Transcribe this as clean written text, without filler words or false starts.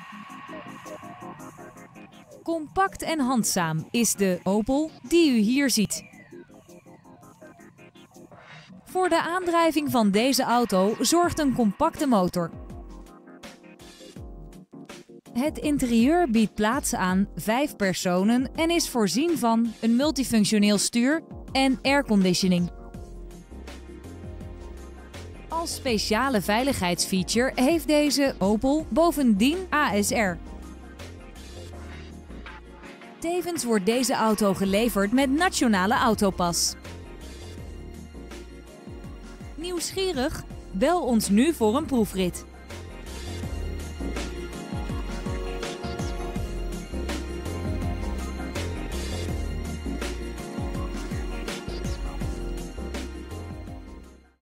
Compact en handzaam is de Opel die u hier ziet. Voor de aandrijving van deze auto zorgt een compacte motor. Het interieur biedt plaats aan 5 personen en is voorzien van een multifunctioneel stuur en airconditioning. Als speciale veiligheidsfeature heeft deze Opel bovendien ASR. Tevens wordt deze auto geleverd met Nationale Autopas. Nieuwsgierig? Bel ons nu voor een proefrit.